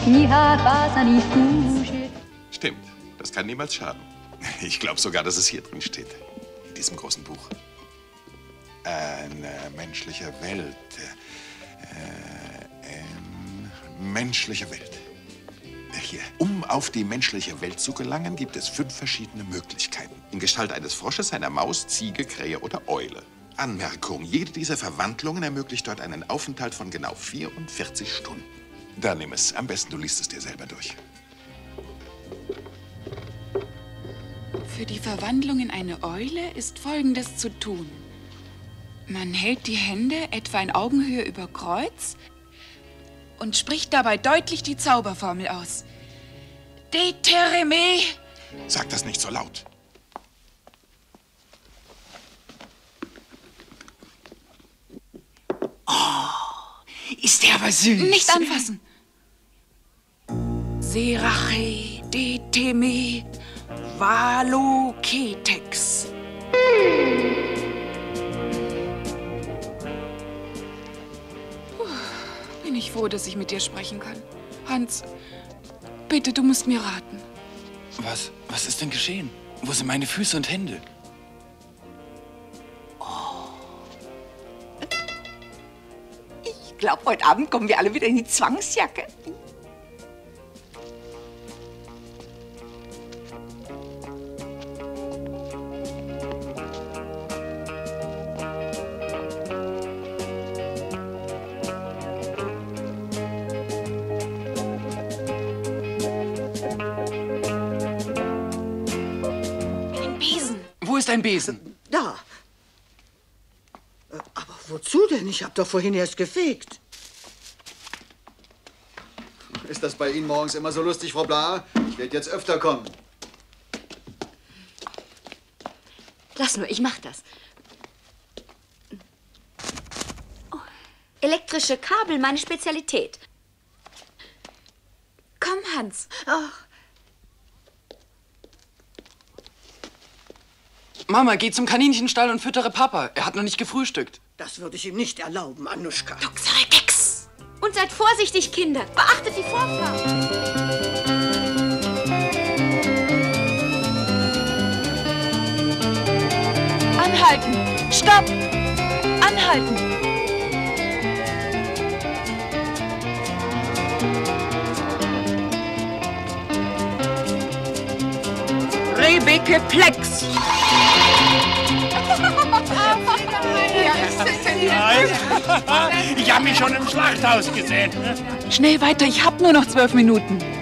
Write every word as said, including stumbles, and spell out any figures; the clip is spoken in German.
n'y a pas un nid couché. Stimmt, das kann niemals schaden. Ich glaube sogar, dass es hier drin steht, in diesem großen Buch. Eine menschliche Welt. Äh, ähm, menschliche Welt. Hier. Um auf die menschliche Welt zu gelangen, gibt es fünf verschiedene Möglichkeiten. In Gestalt eines Frosches, einer Maus, Ziege, Krähe oder Eule. Anmerkung, jede dieser Verwandlungen ermöglicht dort einen Aufenthalt von genau vierundvierzig Stunden. Dann nimm es. Am besten, du liest es dir selber durch. Für die Verwandlung in eine Eule ist Folgendes zu tun. Man hält die Hände etwa in Augenhöhe über Kreuz und spricht dabei deutlich die Zauberformel aus. Detereme. Sag das nicht so laut. Oh, ist der aber süß. Nicht anfassen. Serache deteme valoketex. Bin ich froh, dass ich mit dir sprechen kann. Hans, bitte, du musst mir raten. Was? Was ist denn geschehen? Wo sind meine Füße und Hände? Oh. Ich glaube, heute Abend kommen wir alle wieder in die Zwangsjacke. Wo ist ein Besen? Da. Aber wozu denn? Ich habe doch vorhin erst gefegt. Ist das bei Ihnen morgens immer so lustig, Frau Blaha? Ich werde jetzt öfter kommen. Lass nur, ich mach das. Oh, elektrische Kabel, meine Spezialität. Komm, Hans. Ach. Mama, geh zum Kaninchenstall und füttere Papa. Er hat noch nicht gefrühstückt. Das würde ich ihm nicht erlauben, Anuschka. Duxeredex! Und seid vorsichtig, Kinder. Beachtet die Vorfahrt. Anhalten! Stopp! Anhalten! Rebecke Plex! Ich habe mich schon im Schlachthaus gesehen. Schnell weiter, ich hab nur noch zwölf Minuten.